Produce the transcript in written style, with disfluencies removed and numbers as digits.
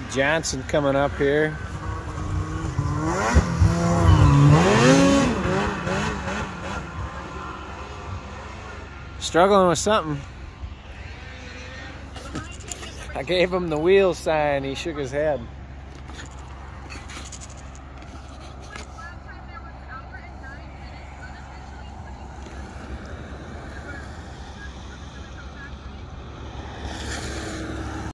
Johnson coming up here. Struggling with something. I gave him the wheel sign, he shook his head.